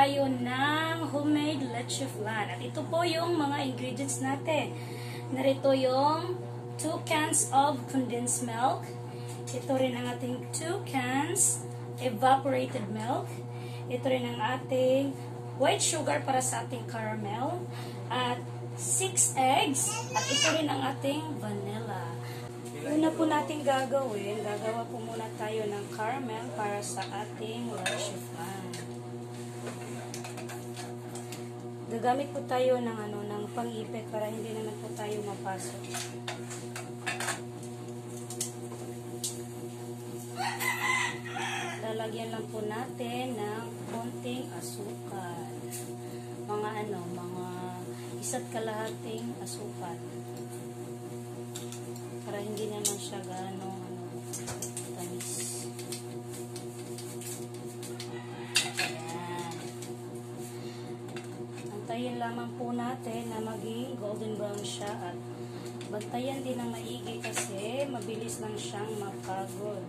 tayo ng homemade leche flan. At ito po yung mga ingredients natin. Narito yung 2 cans of condensed milk. Ito rin ang ating 2 cans evaporated milk. Ito rin ang ating white sugar para sa ating caramel. At 6 eggs. At ito rin ang ating vanilla. Una po natin gagawin, gagawa po muna tayo ng caramel para sa ating leche flan. Gagamit po tayo ng ng pang-ipit para hindi naman po tayo mapasok. Lalagyan lang po natin ng konting asukal. Mga mga 1.5 asukal. Para hindi naman siya gaano tamis. Ayan. Antayin lamang po natin na maging golden brown siya at bantayan din ng maigi kasi mabilis lang siyang mapagod.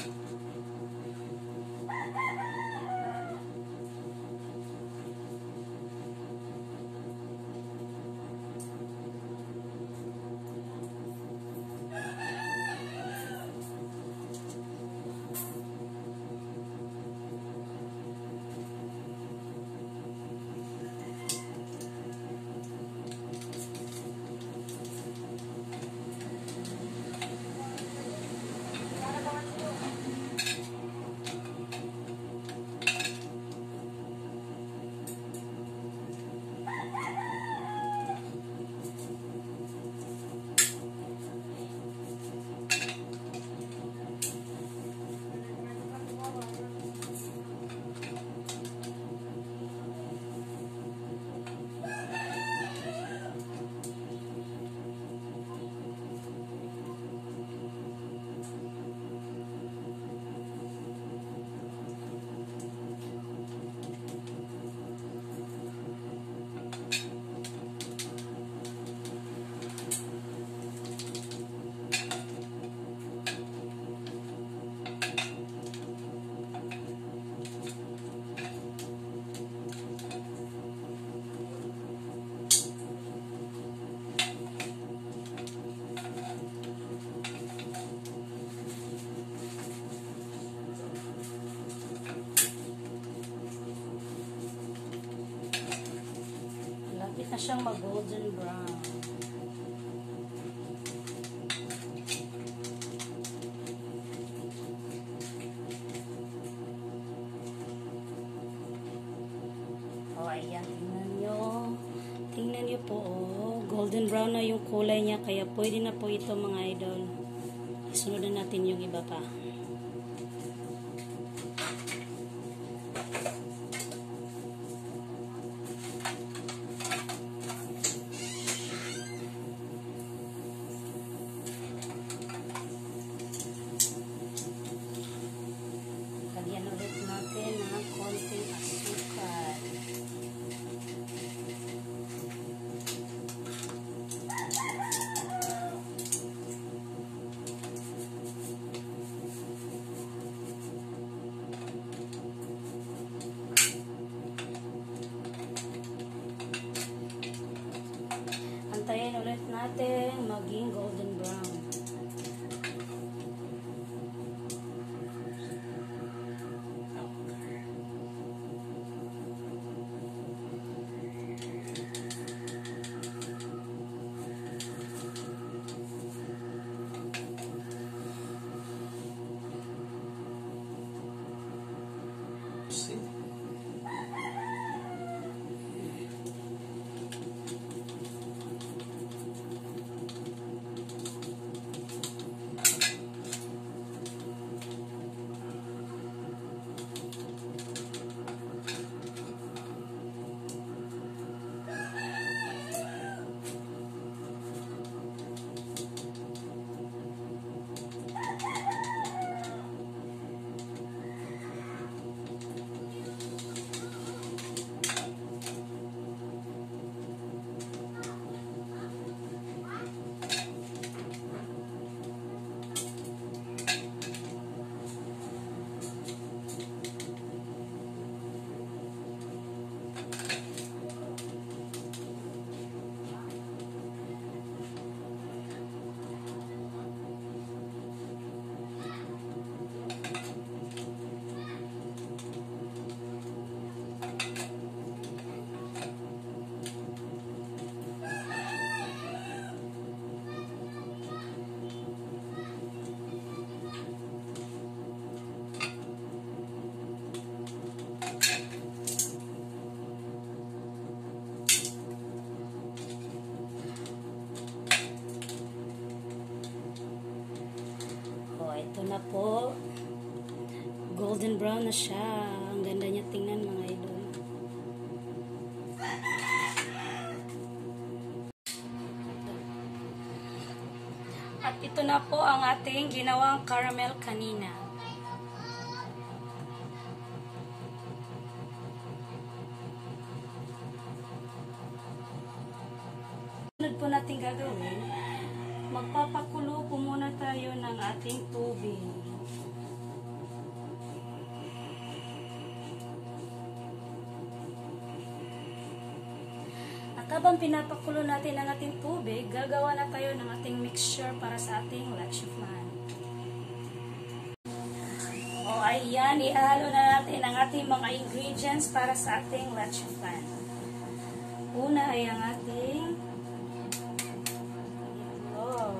Lapit na siyang mag-golden brown. O, ayan. Tingnan nyo. Tingnan nyo po, golden brown na yung kulay niya. Kaya pwede na po ito, mga idol. Isunod na natin yung iba pa. Lagyan ulit natin ng konting asukal. Antayin ulit natin maging golden brown. na po. Golden brown na siya. Ang ganda niya tingnan mga idol. At ito na po ang ating ginawang caramel kanina. Sunod po natin gagawin, magpapakulo po muna tayo ng ating tubig. At habang pinapakulo natin ang ating tubig, gagawa na tayo ng ating mixture para sa ating leche flan. O ayan, ihalo na natin ang ating mga ingredients para sa ating leche flan. Una ay ang ating itlog.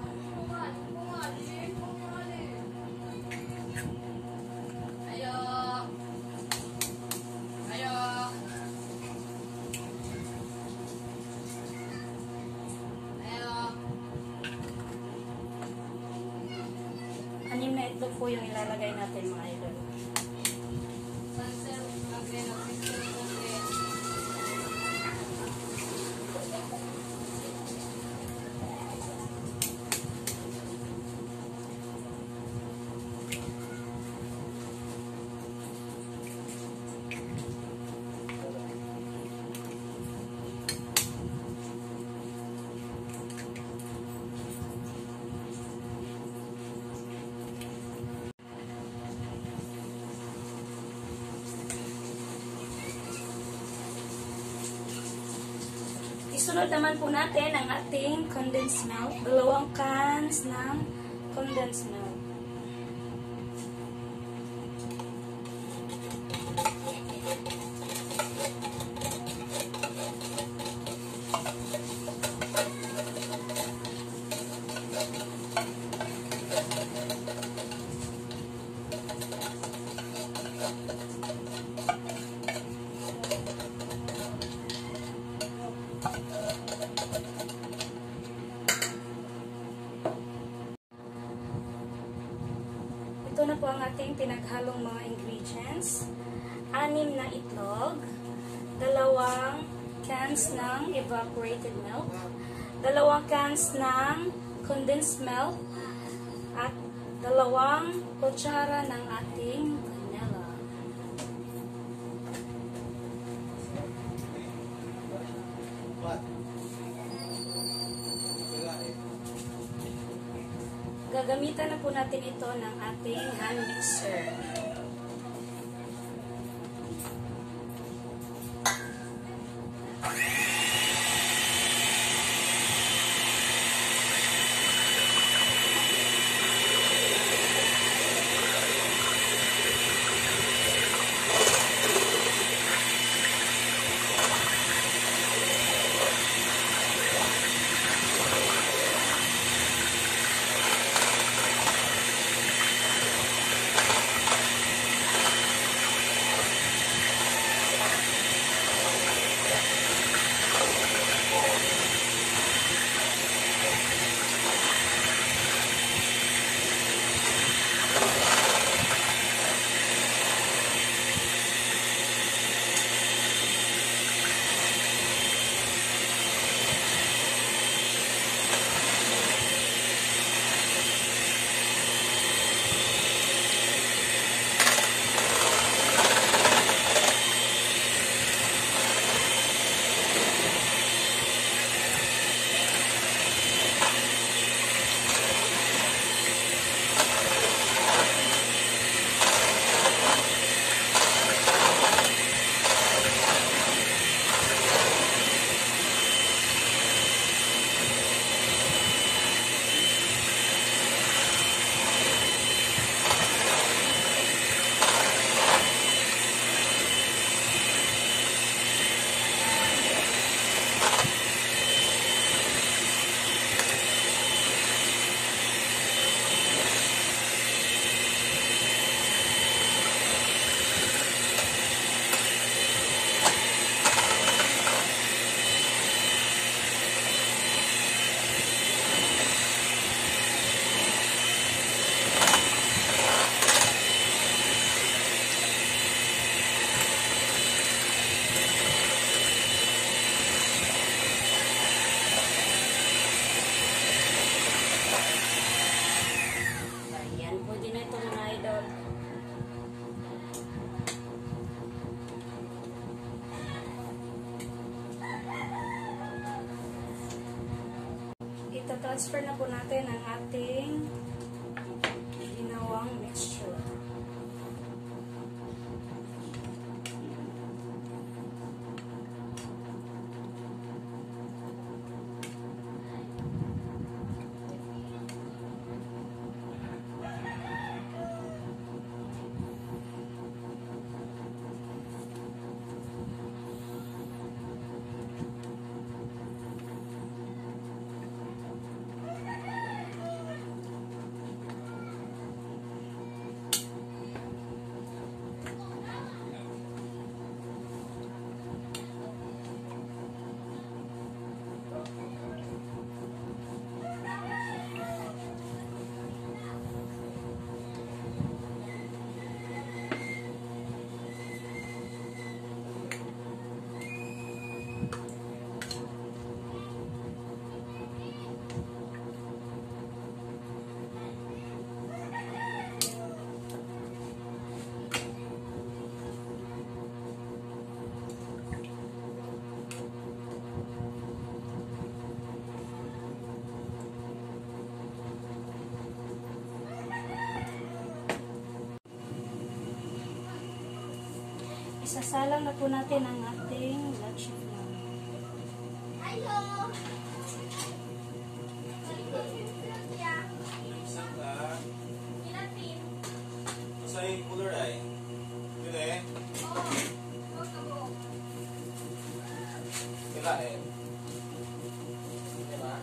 Anim na itlog po yung ilalagay natin mga idol. Isunod naman po natin ang ating condensed milk. 2 cans ng condensed milk. Ito na po ang ating pinaghalong mga ingredients. 6 na itlog, 2 cans ng evaporated milk, 2 cans ng condensed milk, at 2 kutsara ng ating vanilla. Gagamitan na po natin ito ng ating hand mixer. i-transfer na po natin ang ating ginawang mixture. Isasalang na po natin ang ating leche flan. Hello! Masa yung cooler ay? Yun eh? Kila eh? Diba?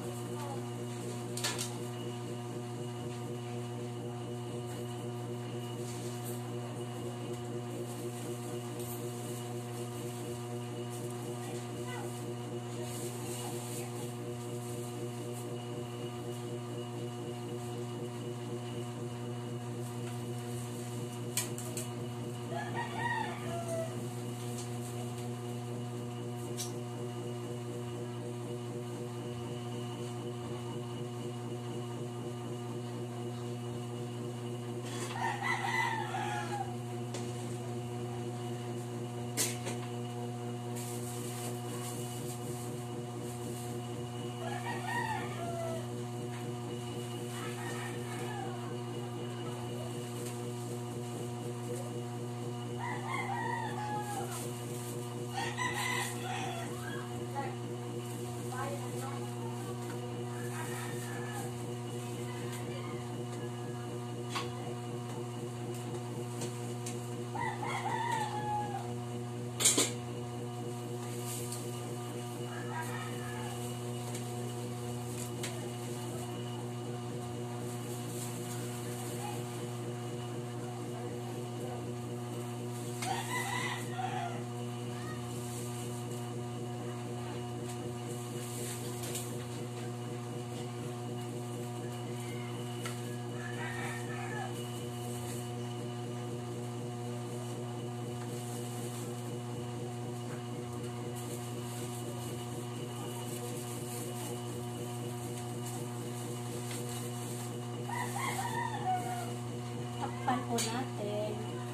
Takpan po natin.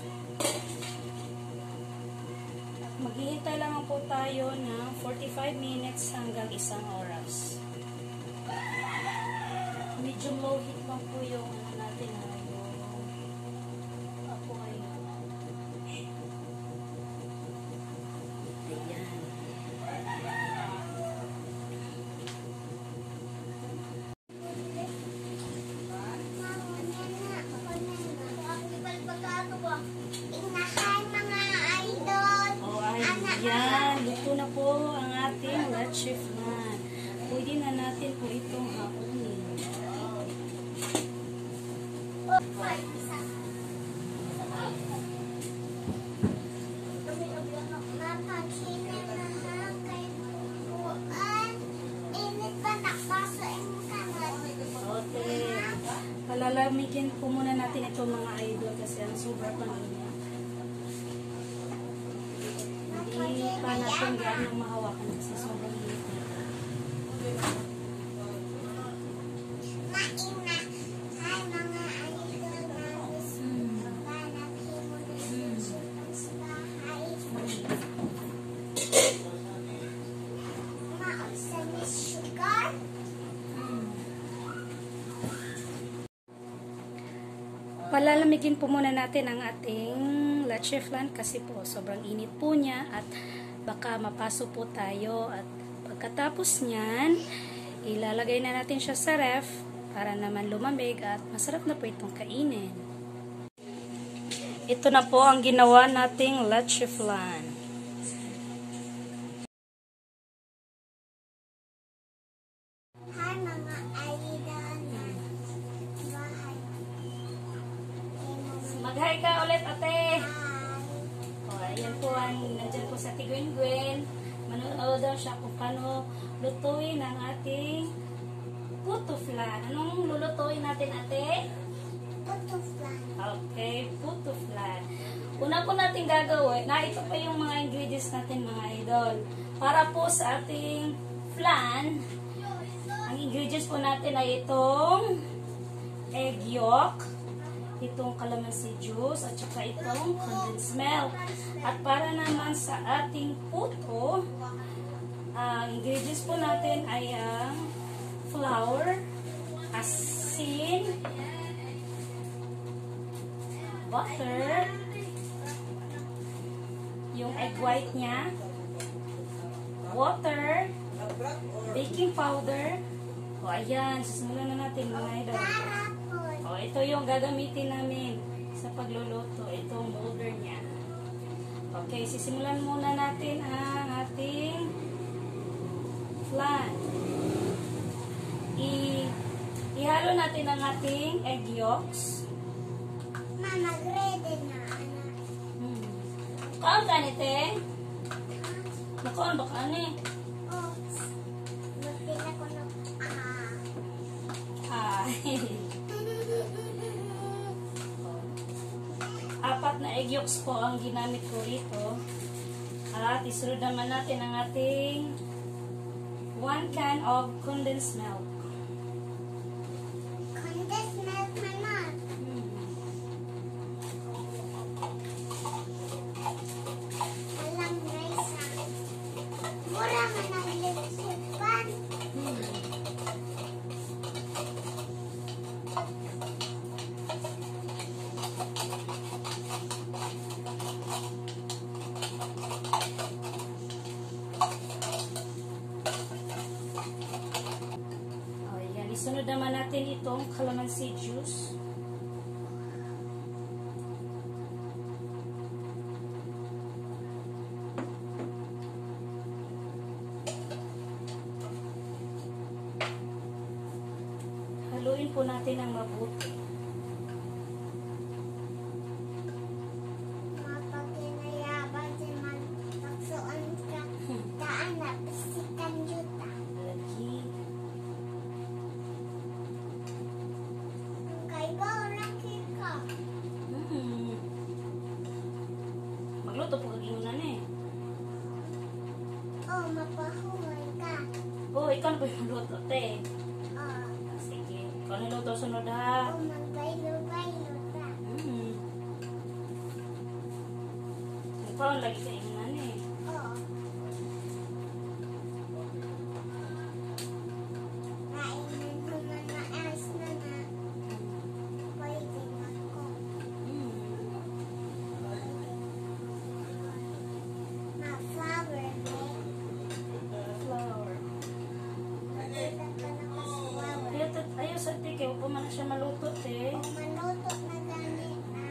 At maghihintay lang po tayo ng 45 minutes hanggang 1 oras. Medyo low heat lang po yung ano natin na yung apoy. Ayan. Yan, luto na po ang ating leche flan. Pwede na natin po itong hapunin. Okay. Palalamigin po muna natin ito mga idol kasi ang sobrang panginit. Hindi pa natin gano'ng mahawakan kasi sobrang init na. Palalamigin po muna natin ang ating leche flan kasi po sobrang init po niya at baka mapaso po tayo. At pagkatapos niyan, ilalagay na natin siya sa ref para naman lumamig at masarap na po itong kainin. Ito na po ang ginawa nating leche flan. Hi mga idol na bahay. Mag-hi ka ulit, ate! Hi. O, ayan po, nandyan po sa Tigwin-Gwin. Manood daw siya kung paano lutuin ang ating puto flan. Anong lulutuin natin, ate? Puto flan. Okay, puto flan. Una po natin gagawin, ito pa yung mga ingredients natin, mga idol. Para po sa ating flan, ang ingredients po natin ay itong egg yolk, itong calamansi juice, at saka itong condensed milk. At para naman sa ating puto, ang ingredients po natin ay ang flour, asin, butter, yung egg white niya, water, baking powder. O ayan, sisimulan na natin mga idol. O ito yung gagamitin namin sa pagluluto, itong molder niya. Okay, sisimulan muna natin ang ating flan. Ihalo natin ang ating egg yolks. Mama, ready na, anak. Kaon ka ni te? Nakaon ba ka ni? Oh, magpila ko na. Hi. Apat na egg yolks po ang ginamit ko rito. At isunod naman natin ang ating 1 can of condensed milk. Condensed milk naman. Alam, guys, mura man ang lipsipan. O, yan. Isunod naman natin itong calamansi juice. Haluin po natin ang mabuti. Mapagkinayabang si magsuon ka. Taan na, pisikan juta. Lagi. Kaibaw, laki ka. Magluto po kag-inunan eh. Oh, mapahuman ka. Oh, ikaw na po yung luto, te. Oh, Sige. Ikaw na luto sunod ha. oh, magbaylo-baylo ka. Ikaw lagi sa inunan eh. Oh. Kainan ko man na ice na na. Pwede na ko. Ma-flower, eh. Flour. Nagulak ka na ka sa flower. Ayaw sa tike, huwag po man na siya maluto, te. O maluto na ganit na.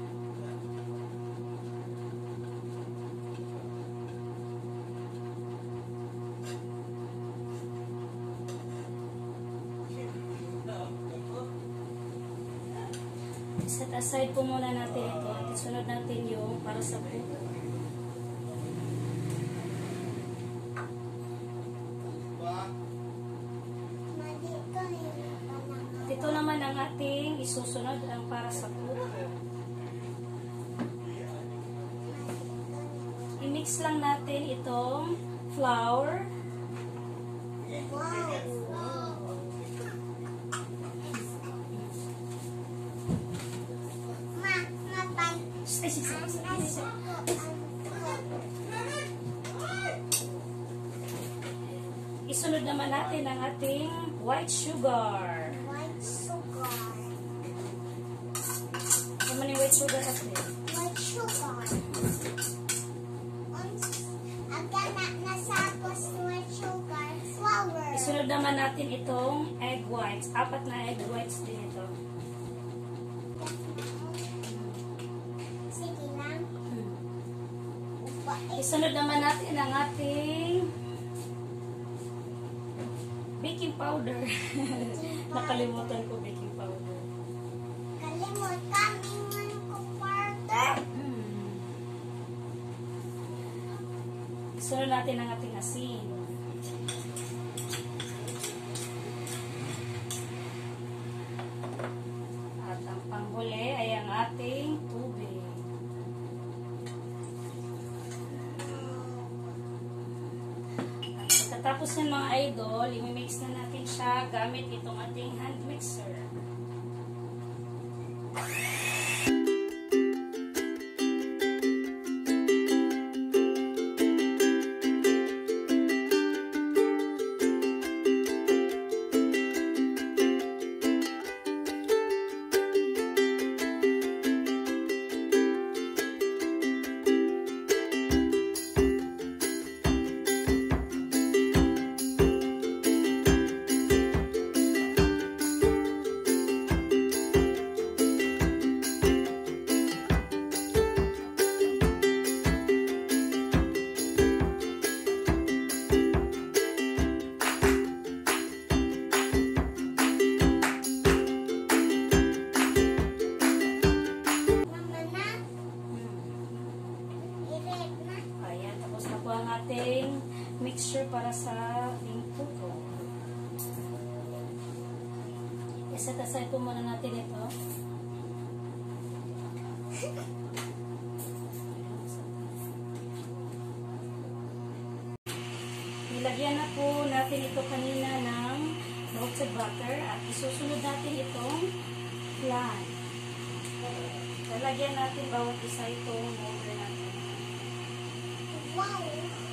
Set aside po muna natin ito at isunod natin yung para sa puto. Madito yung panang. Ito naman ang ating isusunod ang para sa puto. I-mix lang natin itong flour. Wow. Matan. Ay, sige. Isunod naman natin ang ating white sugar. White sugar. white sugar ate. White sugar. Agad na nasapos white sugar. Flour. Isunod naman natin itong egg whites. 4 na egg whites din ito. Sige lang. Isunod naman natin ang ating baking powder. Nakalimutan ko baking powder. Kalimutan ingon ko powder. Isunod natin ang ating asin. At ang panghuli ay ang ating tubig. At pagkatapos ng mga idol, imimix na natin siya gamit itong ating hand mixer. Mama na. I-red na. Ayan, tapos na po ang ating mixture para sa ating puto. Iset aside po muna natin ito. Nilagyan na po natin ito kanina ng melted butter at isusunod natin itong flan. Lalagyan natin bawat isa itong molder natin. Wow.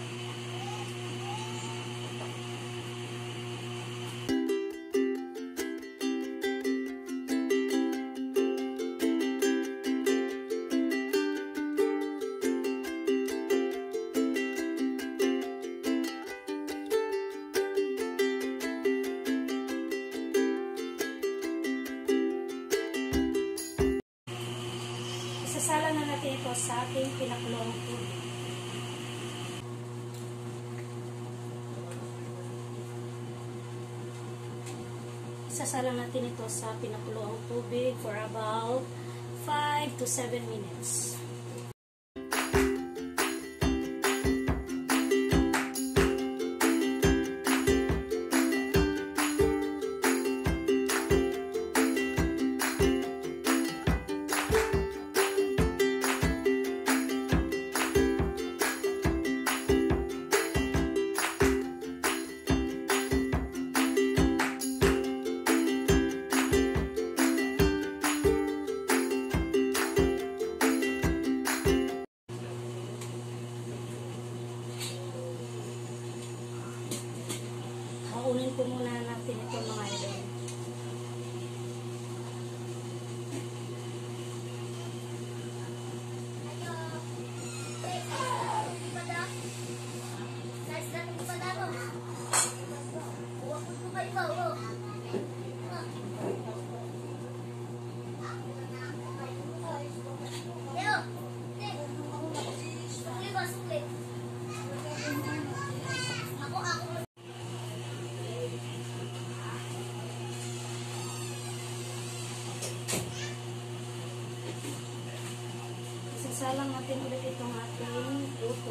Isasala na natin ito sa ating pinakulong tubig. Isasala natin ito sa pinakulong tubig for about 5 to 7 minutes. Haunin po muna natin ito mga idol. Isasalang natin ulit itong ating luto.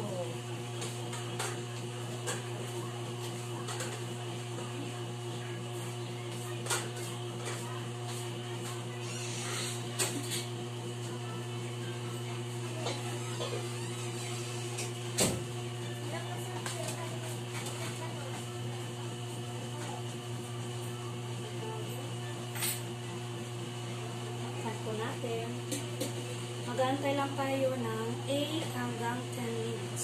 Takpan po natin. Mag-aantay lang tayo ng 8 hanggang 10 minutes.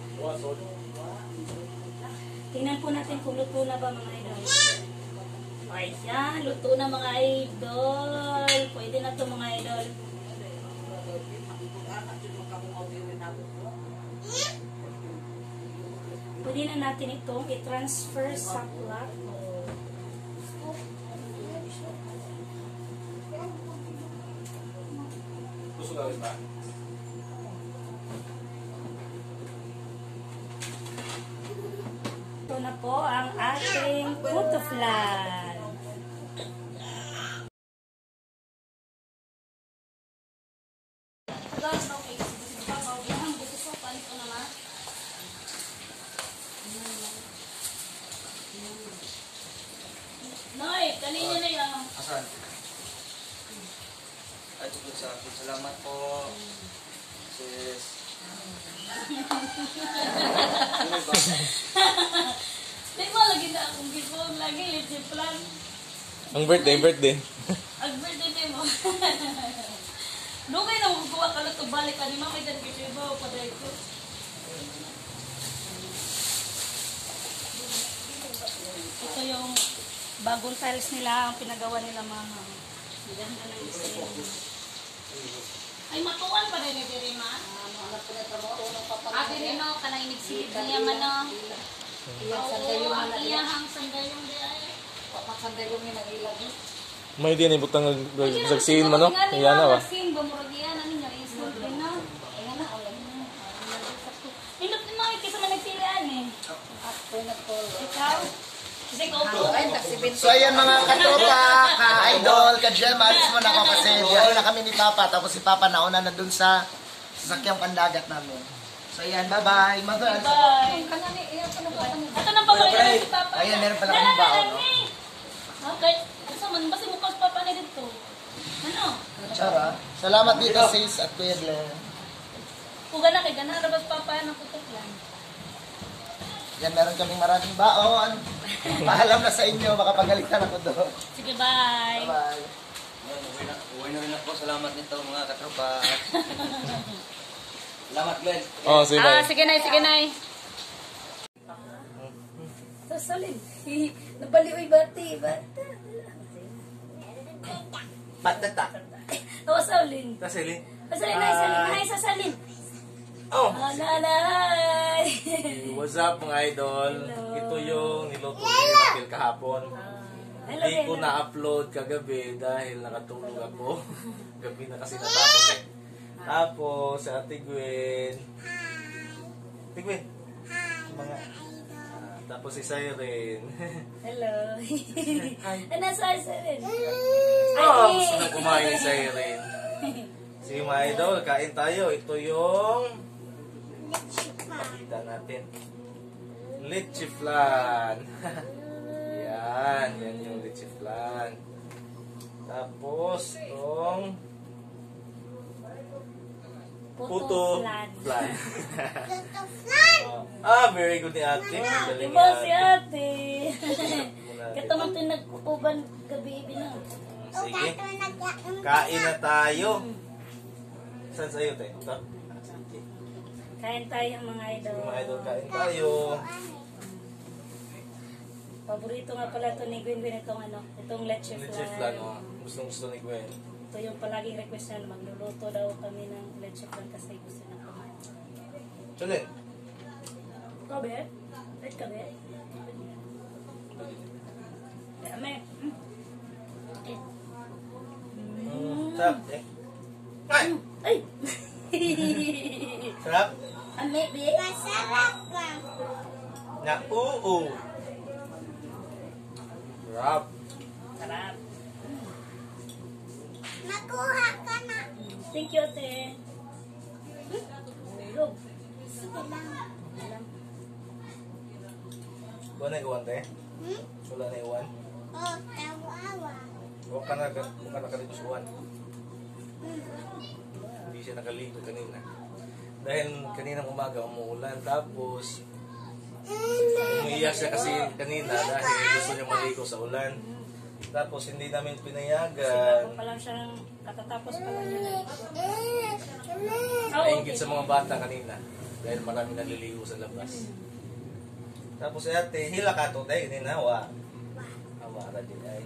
Tingnan po natin kung luto na ba mga idol. Ayan, luto na mga idol. Pwede na to mga idol. Pwede na natin itong i-transfer sa plato. Gusto gawin ba? Ito na po ang ating puto flan. Noy, kanina na yan. Asan? Ay, tungkol sa akin. Salamat po. Sis. Di mo lagi na akong gipong lagi litsi plan. Ang birthday. Ang birthday mo. Dugay na magkuha ka na to balik ka ni mama dan kasi ba pa dai ko. Ito yung bagong tiles nila, ang pinagawa nila mama. Ganda ng design. Ay matuwan pa rin ni diri ma. Abi rin no kanang inigsilid niya man no. Iyahang sandayong di ay. Papasandayong ni nagilag. May din ibutang nagsiin man no. Iyan na ba? Sin bumuragian ani nya install din no. Ayan na ulan. Indot ni mga kisa man nagsilian eh. Ikaw? Kasi ko po. So ayan mga katropa, ka-idol, ka-gem, alis mo na ako kasi biyahe na kami ni Papa. Tapos si Papa nauna na dun sa sasakyang pandagat namin. So ayan, bye-bye. Mother, Bye. Ito nang pagkakita si Papa. ayan, meron pala kami baon, no? Okay. Asa man basi mo kas Papa na dito. Ano? Tsara. Salamat dito, sis at Kuya Glenn. Kuga na kay gana rabas Papa ng kutuklan. Yan, meron kaming maraming baon. Paalam na sa inyo, makapagalitan ako doon. Sige, bye. Bye-bye. Uwi na rin ako. Salamat nito mga katropa. Salamat, Glenn. Oh, sige. Sige na, sige na. Sasalin. Nabaliw bati, bata. Patata. Tawasalin. Tasili. Sasalin na, sasalin. Ay, sasalin. Oh. Alalay. What's up mga idol? Hello. Ito yung niluto ni Raquel kahapon. Hello, Hindi ko hello. na-upload kagabi dahil nakatulog ako. Gabi na kasi natapos eh. Tapos, si Ate Gwen. Ate Gwen. Mga, tapos si Siren. Hello. Ano sa sasalin? Oh, gusto na kumain ni Siren. Sige mga idol, kain tayo. Ito yung pakita natin. Leche flan. Yan yung leche flan. Tapos, itong puto flan. flan. Puto flan. Very good ni ate. Galing ni Diba si ate. ate? Kataman ito nagpuban gabi na. Sige, kain na tayo. Saan sa'yo tayo? Ito? Sige. Kain tayo mga idol. Mga idol, kain tayo. Paborito nga pala ito ni Gwen itong ano, itong leche flan. Leche flan, oh. Gustong gusto ni Gwen. Ito yung palaging request na magluluto daw kami ng leche flan kasi gusto na kumain. Chulin. Kabe? Wait kabe? Ame. Okay. Sarap, eh. Ay! Ay! Sarap? Ame, be? Masarap ka. Na, oo. Sarap. Sarap. Nakuha ka na. Thank you, ate. Look. Sige lang. Wala na iwan, te? Hmm? Wala na iwan? Oh, tawa-awa. Huwag ka nakalito sa uwan. Hindi siya nakalito kanina. Dahil kaninang umaga umuulan. Tapos, umiiyak siya kasi kanina dahil gusto niya maligo sa ulan. Tapos, hindi namin pinayagan. Bago pa lang siyang katatapos pa lang niya. Nainggit sa mga bata kanina. Dahil marami naliligo sa labas. Tapos ate, hila ka to tayo, ninawa. Awa. Para di ay.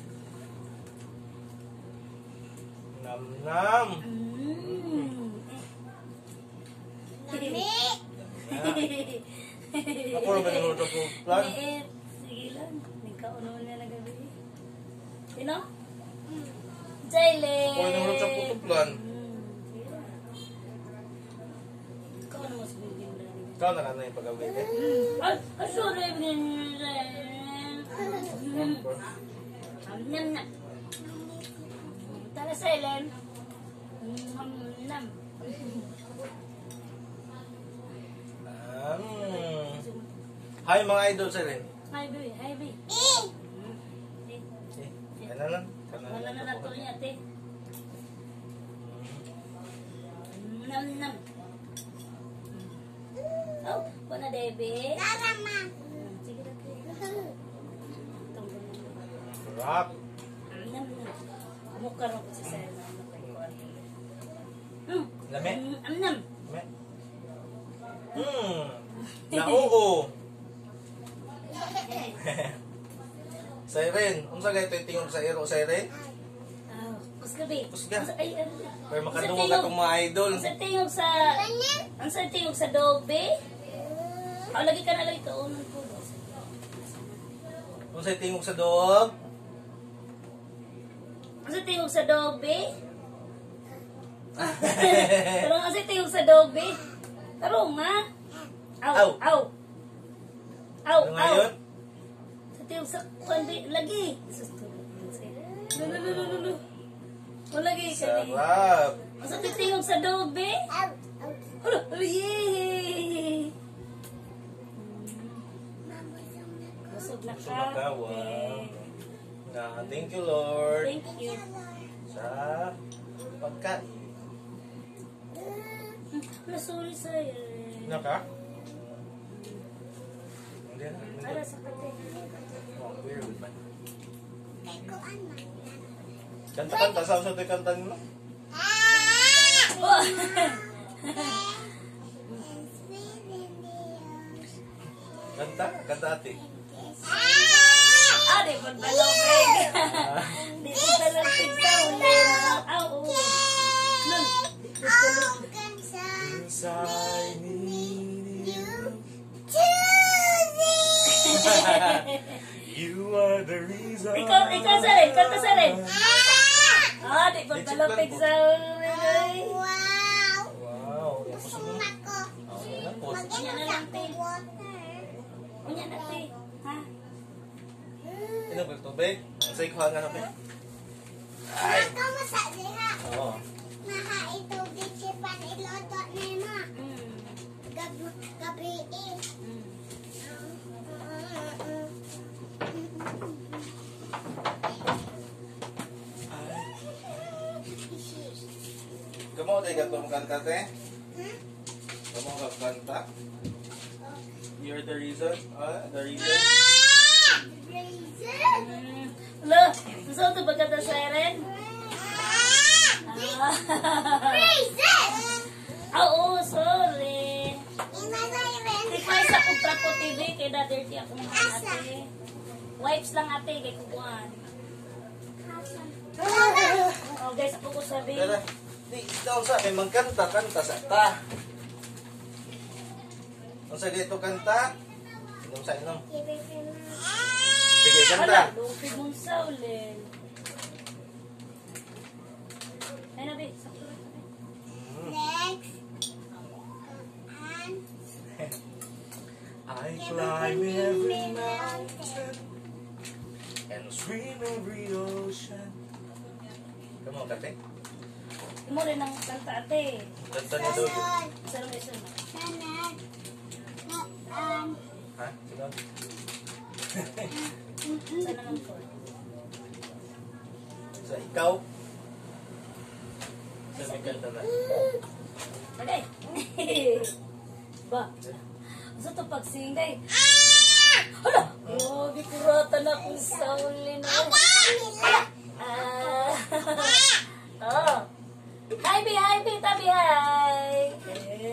Nam. Lami. Ako naman yung mga ko plan. Sige lang. Nagkauno na lang gabi. Sino? Jaylen. Ako naman yung mga plan. Ikaw na mas bigyan mo lang. Ikaw na lang yung pag-awit eh. Ay, sorry. Nam na. Tara, Silent. Nam. Hi mga idol sa rin. Hi, baby. Hi, baby. Ano lang? Wala na nato niya, ate. Nam. Oh, wala, baby. Tara, ma. Sige, ate. Rap. Nam. Mukha rin ko si Silent. Lami? Nam. Nauo. Siren, unsa gay ito tingog sa iro Siren? Kusga, babe. Kusga. Ay, Pero makadungog atong mga idol. Ang sa tingog sa... Ang sa tingog sa dog, babe? Lagi ka na lang ito. Unang ko. Unsa tingog sa dog? Ang sa tingog sa dog, babe? Tarong ang sa tingog sa dog, babe? Tarong, ha? Aw. Aw. Ano ngayon? Sa tingog sa... Lagi. Lulu. O lagi ka ni. Sarap. Ang sa tingog sa dog, babe? Aw. Alo, yay! Busog na Busog na ka, wow. babe. Thank you Lord Thank you. sa pagkain. Sorry sa'yo. Naka? Hindi na. Para sa kate. Oh, weird ba? Kay ko, ano? Kanta-kanta. Saan sa ito kantan mo? Oh! Kanta? Kanta ate. Di po balong egg. Di po balong tigsaw na. Aw. Inside me, you are the reason. Ikaw sa rin. Kanta sa rin. Di po balong tigsaw na. Wow! Wow. Busog na ko. Unya na lang, te. Unya na, te. Ha? Ano ba tubig? Sa ikuha nga natin. Ako masa diha. Oo. Maha ito bitsipan iloto ni ma. Gabi eh. Kamu tayo gatong kanta te? Kamu ka kanta? You're the reason? The reason? Raisin. Lo, gusto ito ba kanta sa rin? Raisin. Oo, sorry. Inalay Tikay sa Kupra po TV, kaya na-dirty ako mga ate. Wipes lang ate, kay kukuhan. Oh guys, ako ko sabi. Dala. Di, ikaw sa akin, magkanta, kanta sa ta. Kung sa dito kanta, inom sa inom. Sige, Hala, kanta. lupi mong saulin. Ay nabi, sakto rin. Next. I climb every mountain and swim every ocean. Come on, kate. Mo rin ang kanta ate. Kanta niya daw. Sarang isa. Sanad. Ha? Sunod? Sana naman ko. Sa ikaw? Sa may kanta na. Okay. Ba? Gusto to pagsingay. Hala! Oh, bikurata na kung saulin na. Oh. Hi, tabi, hi.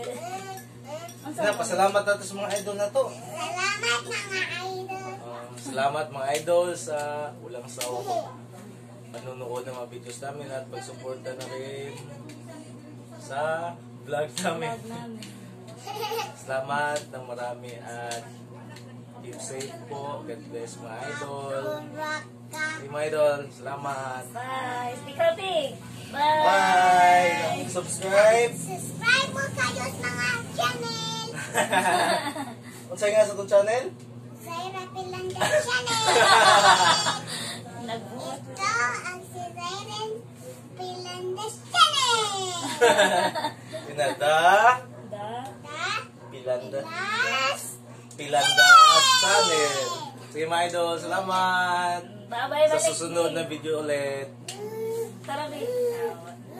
Pasalamat natin sa mga idol na to. Salamat mga idol. Si Salamat mga idol sa walang sawang panunood ng mga videos namin at pagsuporta na rin sa vlog namin. Vlog namin. Salamat ng marami at keep safe po. God bless mga idol. Hey, mga idol, salamat. Bye. Speak up, big. Bye. Bye! Subscribe! Subscribe mo kayo sa mga channel. Unsay nga sa itong channel? Zaira Pilanda channel. Nagbuhat. Ito ang si Zaira Pilanda channel. Pinada Da. Pilanda Last. Pilandas channel. Sige mga idol, salamat! Bye-bye. Sa susunod na video ulit. Tara, big.